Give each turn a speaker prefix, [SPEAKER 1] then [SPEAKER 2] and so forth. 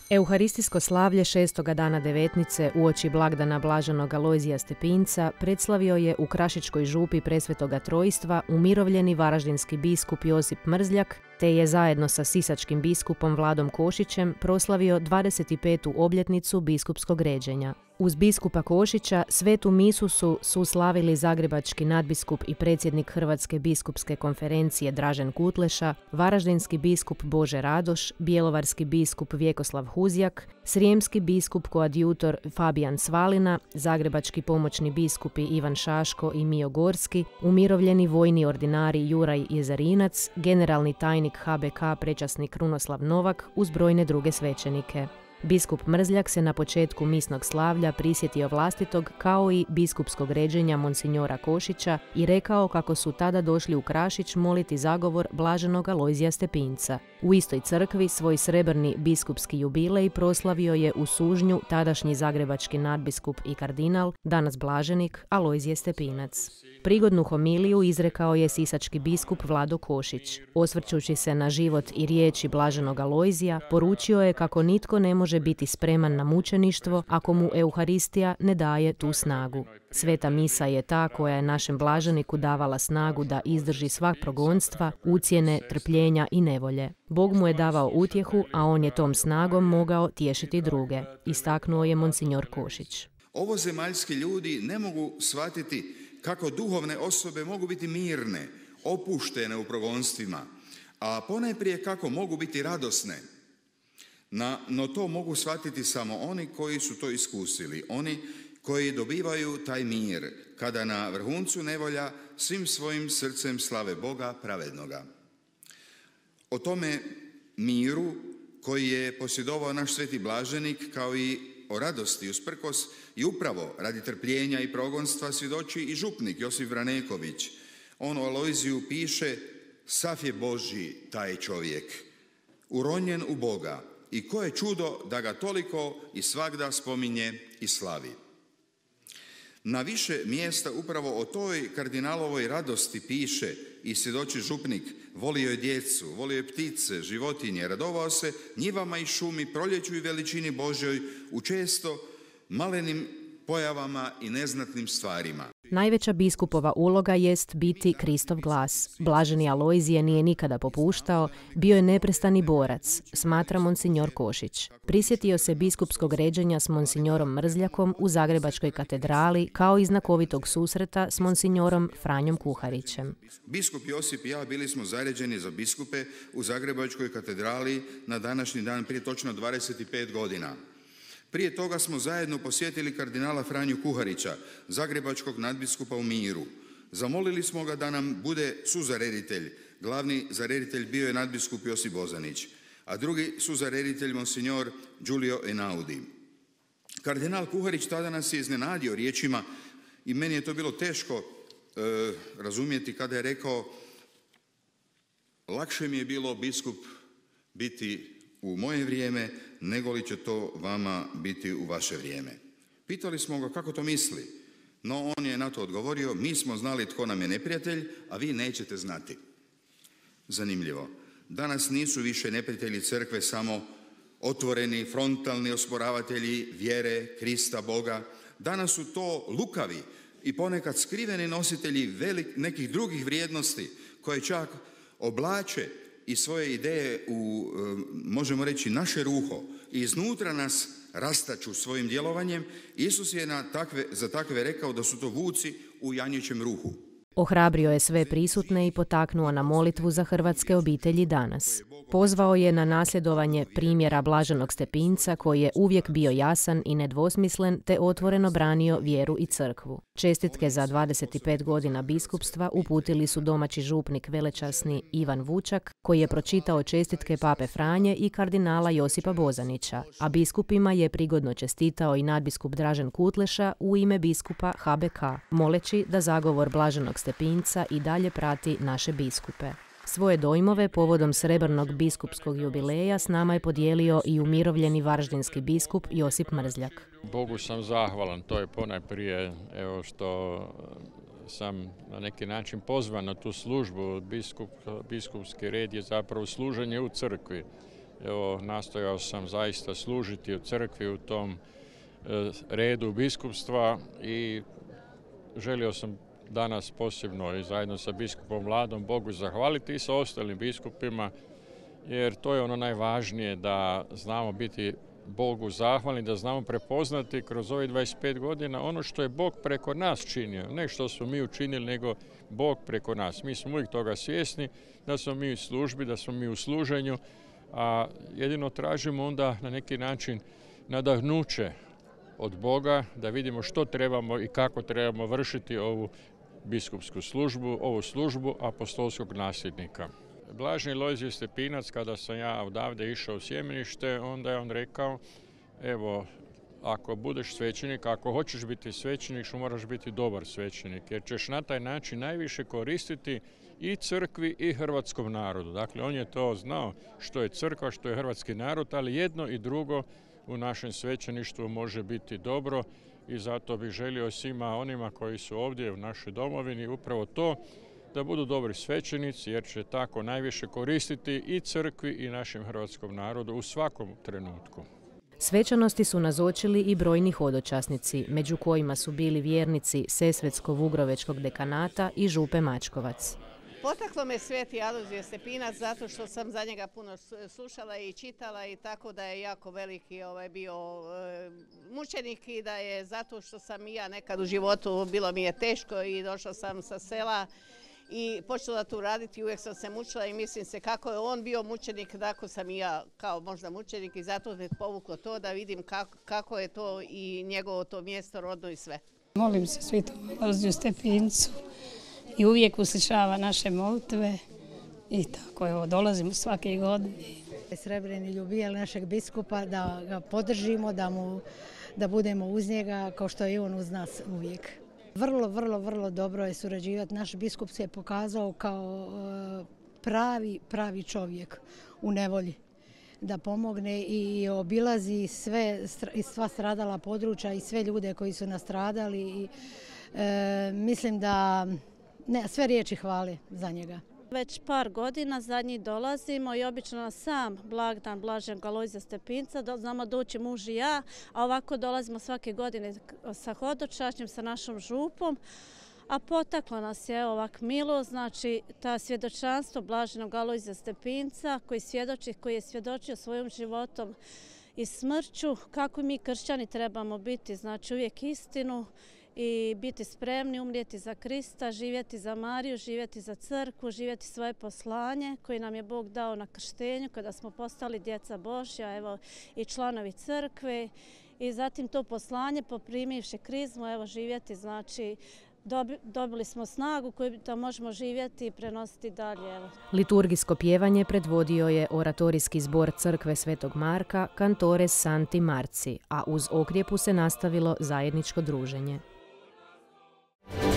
[SPEAKER 1] Euharistijsko slavlje 6. dana devetnice uoči blagdana blaženog Alojzija Stepinca predslavio je u Krašičkoj župi Presvetoga Trojstva umirovljeni varaždinski biskup Josip Mrzljak, te je zajedno sa sisačkim biskupom Vladom Košićem proslavio 25. obljetnicu biskupskog ređenja. Uz biskupa Košića svetu misu su slavili zagrebački nadbiskup i predsjednik Hrvatske biskupske konferencije Dražen Kutleša, varaždinski biskup Bože Radoš, bjelovarski biskup Vjekoslav Huzjak, srijemski biskup koadjutor Fabijan Svalina, zagrebački pomoćni biskupi Ivan Šaško i Mijo Gorski, umirovljeni vojni ordinari Juraj Jezarinac, generalni tajnik HBK prečasnik Krunoslav Novak uz brojne druge svećenike. Biskup Mrzljak se na početku misnog slavlja prisjetio vlastitog kao i biskupskog ređenja monsinjora Košića i rekao kako su tada došli u Krašić moliti zagovor blaženog Alojzija Stepinca. U istoj crkvi svoj srebrni biskupski jubilej proslavio je u Sužnju tadašnji zagrebački nadbiskup i kardinal, danas blaženik Alojzije Stepinac. Prigodnu homiliju izrekao je sisački biskup Vlado Košić. Osvrćući se na život i riječi blaženog Alojzija, poručio je kako nitko ne može biti spreman na mučeništvo ako mu Euharistija ne daje tu snagu. Sveta misa je ta koja je našem blaženiku davala snagu da izdrži sva progonstva, ucjene, trpljenja i nevolje. Bog mu je davao utjehu, a on je tom snagom mogao tješiti druge, istaknuo je monsinjor Košić.
[SPEAKER 2] Ovozemaljski ljudi ne mogu shvatiti kako duhovne osobe mogu biti mirne, opuštene u progonstvima, a ponajprije kako mogu biti radosne. No to mogu shvatiti samo oni koji su to iskusili, oni koji dobivaju taj mir, kada na vrhuncu nevolja svim svojim srcem slave Boga pravednoga. O tome miru koji je posjedovao naš sveti blaženik, kao i o radosti usprkos i upravo radi trpljenja i progonstva svjedoči i župnik Josip Vraneković. On o Alojziju piše: sav je Božji taj čovjek, uronjen u Boga, i koje čudo da ga toliko i svagda spominje i slavi. Na više mjesta upravo o toj kardinalovoj radosti piše i svjedoči župnik: volio je djecu, volio je ptice, životinje, radovao se njivama i šumi, proljeću i veličini Božjoj, u često malenim pojavama i neznatnim stvarima.
[SPEAKER 1] Najveća biskupova uloga jest biti Kristov glas. Blaženi Alojzije nije nikada popuštao, bio je neprestani borac, smatra monsinjor Košić. Prisjetio se biskupskog ređenja s monsinjorom Mrzljakom u Zagrebačkoj katedrali, kao i znakovitog susreta s monsinjorom Franjom Kuharićem.
[SPEAKER 2] Biskup Josip i ja bili smo zaređeni za biskupe u Zagrebačkoj katedrali na današnji dan prije točno 25 godina. Prije toga smo zajedno posjetili kardinala Franju Kuharića, zagrebačkog nadbiskupa u miru. Zamolili smo ga da nam bude suzareditelj. Glavni zareditelj bio je nadbiskup Josip Bozanić, a drugi suzareditelj monsinjor Giulio Einaudi. Kardinal Kuharić tada nas je iznenadio riječima i meni je to bilo teško razumjeti kada je rekao: lakše mi je bilo, biskup, biti u moje vrijeme, nego li će to vama biti u vaše vrijeme. Pitali smo ga kako to misli, no on je na to odgovorio: mi smo znali tko nam je neprijatelj, a vi nećete znati. Zanimljivo. Danas nisu više neprijatelji crkve samo otvoreni, frontalni osporavatelji vjere, Krista, Boga. Danas su to lukavi i ponekad skriveni nositelji nekih drugih vrijednosti, koje čak oblače i svoje ideje u, možemo reći, naše ruho i iznutra nas rastaču svojim djelovanjem. Isus je za takve rekao da su to vuci u janjećem ruhu.
[SPEAKER 1] Ohrabrio je sve prisutne i potaknuo na molitvu za hrvatske obitelji danas. Pozvao je na nasljedovanje primjera blaženog Stepinca, koji je uvijek bio jasan i nedvosmislen te otvoreno branio vjeru i crkvu. Čestitke za 25 godina biskupstva uputili su domaći župnik velečasni Ivan Vučak, koji je pročitao čestitke pape Franje i kardinala Josipa Bozanića, a biskupima je prigodno čestitao i nadbiskup Dražen Kutleša u ime biskupa HBK, moleći da zagovor blaženog Stepinca i dalje prati naše biskupe. Svoje dojmove povodom srebrnog biskupskog jubileja s nama je podijelio i umirovljeni varaždinski biskup Josip Mrzljak.
[SPEAKER 3] Bogu sam zahvalan, to je ponajprije što sam na neki način pozvan na tu službu. Biskupski red je zapravo služenje u crkvi. Evo, nastojao sam zaista služiti u crkvi u tom redu biskupstva i želio sam danas posebno i zajedno sa biskupom Vladom Bogu zahvaliti i sa ostalim biskupima, jer to je ono najvažnije, da znamo biti Bogu zahvalni, da znamo prepoznati kroz ovih 25 godina ono što je Bog preko nas činio. Ne što smo mi učinili, nego Bog preko nas. Mi smo uvijek toga svjesni, da smo mi u službi, da smo mi u služenju, a jedino tražimo onda na neki način nadahnuće od Boga, da vidimo što trebamo i kako trebamo vršiti ovu biskupsku službu, ovu službu apostolskog nasljednika. Blaženi Lojzije Stepinac, kada sam ja odavde išao u sjemenište, onda je on rekao, evo, ako budeš svećenik, ako hoćeš biti svećenik, moraš biti dobar svećenik, jer ćeš na taj način najviše koristiti i crkvi i hrvatskom narodu. Dakle, on je to znao što je crkva, što je hrvatski narod, ali jedno i drugo u našem svećeništvu može biti dobro i zato bih želio svima onima koji su ovdje u našoj domovini upravo to, da budu dobri svećenici, jer će tako najviše koristiti i crkvi i našem hrvatskom narodu u svakom trenutku.
[SPEAKER 1] Svečanosti su nazočili i brojni hodočasnici, među kojima su bili vjernici Sesvetsko-Vugrovečkog dekanata i župe Mačkovac.
[SPEAKER 4] Potaklo me Sveti Alojzije Stepinac zato što sam za njega puno slušala i čitala i tako da je jako veliki bio mučenik i da je zato što sam i ja nekad u životu bilo mi je teško i došla sam sa sela i počela tu raditi, uvijek sam se mučila i mislim se kako je on bio mučenik, tako sam i ja kao možda mučenik i zato me povuklo to da vidim kako je to i njegovo to mjesto rodno i sve.
[SPEAKER 5] Molim se Svetom Alojziju Stepincu i uvijek uslišava naše molitve i tako evo dolazimo svake godine.
[SPEAKER 6] Srebreni ljubitelj našeg biskupa, da ga podržimo, da budemo uz njega kao što je i on uz nas uvijek. Vrlo dobro je surađivati. Naš biskup se je pokazao kao pravi čovjek u nevolji. Da pomogne i obilazi sva stradala područja i sve ljude koji su nastradali. I, mislim da sve riječi hvale za njega.
[SPEAKER 7] Već par godina zadnji dolazimo i obično na sam blagdan Blaženog Alojzija Stepinca znamo doći muž i ja, a ovako dolazimo svake godine sa hodočašnjem, sa našom župom. A potaklo nas je ovak milo, znači ta svjedočanstvo Blaženog Alojzija Stepinca koji je svjedočio svojim životom i smrću, kako mi kršćani trebamo biti, znači uvijek istinu i biti spremni umrijeti za Krista, živjeti za Mariju, živjeti za crkvu, živjeti svoje poslanje koje nam je Bog dao na krštenju kada smo postali djeca Božja, evo i članovi crkve i zatim to poslanje poprimivši krizmu, evo živjeti, znači dobili smo snagu koju da možemo živjeti i prenositi dalje. Evo.
[SPEAKER 1] Liturgijsko pjevanje predvodio je oratorijski zbor crkve Svetog Marka Cantores Santi Marci, a uz okrijepu se nastavilo zajedničko druženje.